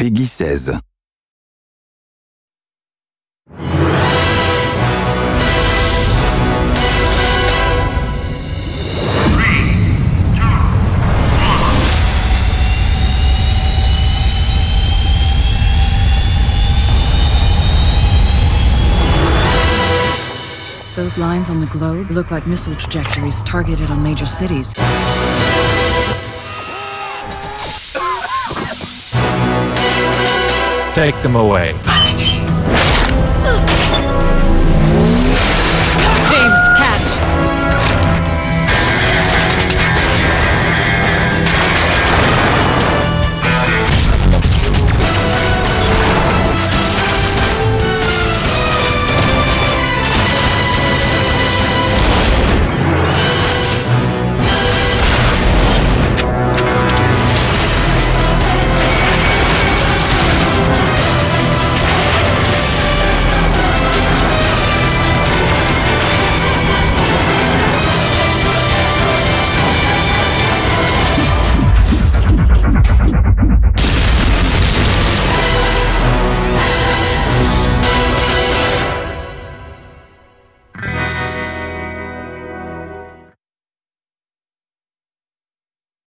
Peggy 16. Those lines on the globe look like missile trajectories targeted on major cities. Take them away.